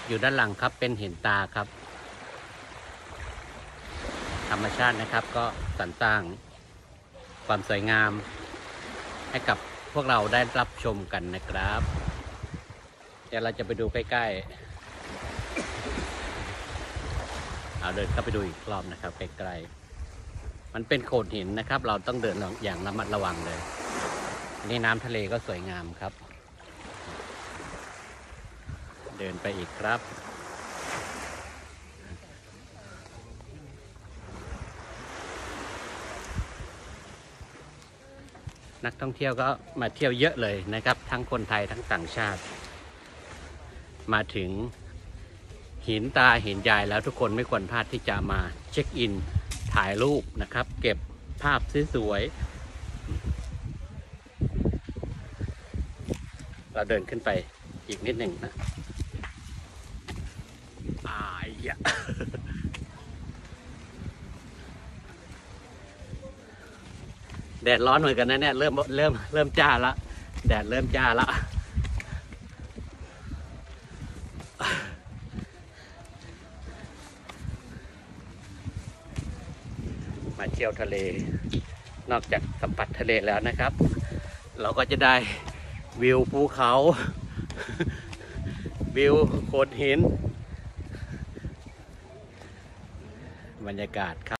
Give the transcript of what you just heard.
อยู่ด้านหลังครับเป็นหินตาครับ ธรรมชาตินะครับก็สรรสร้างความสวยงามให้กับพวกเราได้รับชมกันนะครับเดี๋ยวเราจะไปดูใกล้ๆเอาเดินเข้าไปดูอีกรอบนะครับใกล้ๆมันเป็นโขดหินนะครับเราต้องเดินอย่างระมัดระวังเลยนี่น้ำทะเลก็สวยงามครับเดินไปอีกครับนักท่องเที่ยวก็มาเที่ยวเยอะเลยนะครับทั้งคนไทยทั้งต่างชาติมาถึงหินตาหินยายแล้วทุกคนไม่ควรพลาดที่จะมาเช็คอินถ่ายรูปนะครับเก็บภาพสวยๆเราเดินขึ้นไปอีกนิดหนึ่งนะแดดร้อนเหมือนกันนะเนี่ยเริ่มจ้าละแดดเริ่มจ้าละมาเที่ยวทะเลนอกจากสัมผัสทะเลแล้วนะครับเราก็จะได้วิวภูเขาวิวโขดหินบรรยากาศครับ